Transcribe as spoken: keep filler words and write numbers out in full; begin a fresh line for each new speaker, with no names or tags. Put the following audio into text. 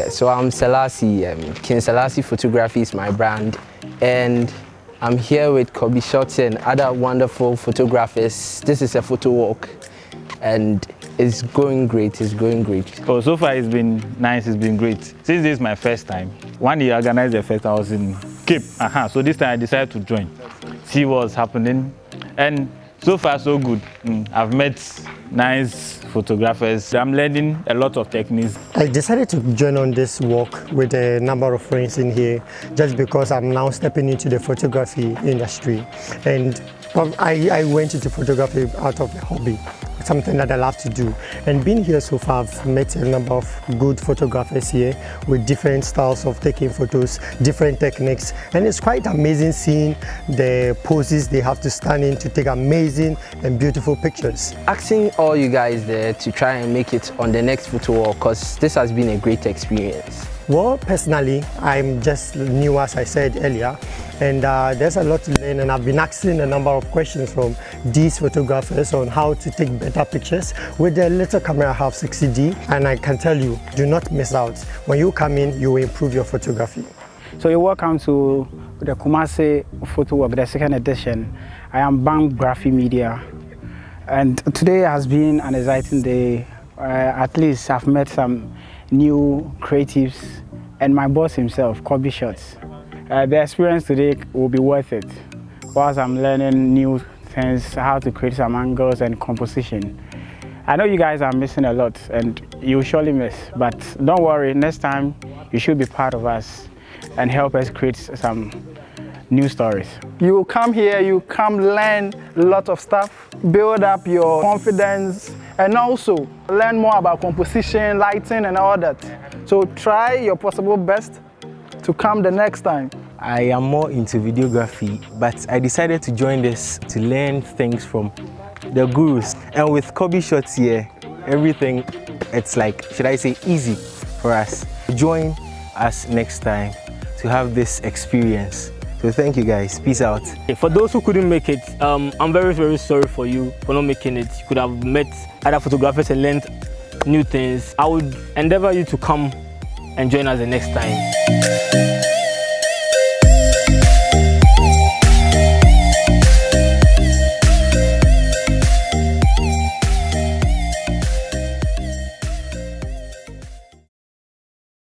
Yeah, so I'm Selassie. Um, King Selassie Photography is my brand, and I'm here with Kobe Shots and other wonderful photographers. This is a photo walk, and it's going great. It's going great.
Oh, so far it's been nice. It's been great. Since this is my first time, one year I organized the first, I was in Cape. Uh-huh. So this time I decided to join, see what's happening, and so far so good. Mm. I've met nice photographers. I'm learning a lot of techniques.
I decided to join on this walk with a number of friends in here just because I'm now stepping into the photography industry, and I, I went into photography out of a hobby, something that I love to do. And being here so far, I've met a number of good photographers here with different styles of taking photos, different techniques, and it's quite amazing seeing the poses they have to stand in to take amazing and beautiful pictures.
Asking all you guys there to try and make it on the next photo walk, because this has been a great experience.
Well, personally, I'm just new, as I said earlier, and uh, there's a lot to learn, and I've been asking a number of questions from these photographers on how to take better pictures with the little camera I have, sixty D, and I can tell you, do not miss out. When you come in, you will improve your photography.
So you're welcome to the Kumasi Photo Walk, the second edition. I am Bam Graphy Media, and today has been an exciting day. Uh, at least I've met some new creatives and my boss himself, Kobe Shots. Uh, the experience today will be worth it, whilst I'm learning new things, how to create some angles and composition. I know you guys are missing a lot, and you'll surely miss, but don't worry, next time you should be part of us and help us create some new stories.
You come here, you come learn a lot of stuff, build up your confidence, and also learn more about composition, lighting, and all that. So try your possible best to come the next time.
I am more into videography, but I decided to join this to learn things from the gurus. And with Kobe Shots here, everything, it's like, should I say, easy for us. Join us next time to have this experience. So thank you guys, peace out.
For those who couldn't make it, um, I'm very, very sorry for you for not making it. You could have met other photographers and learned new things. I would endeavor you to come and join us the next time.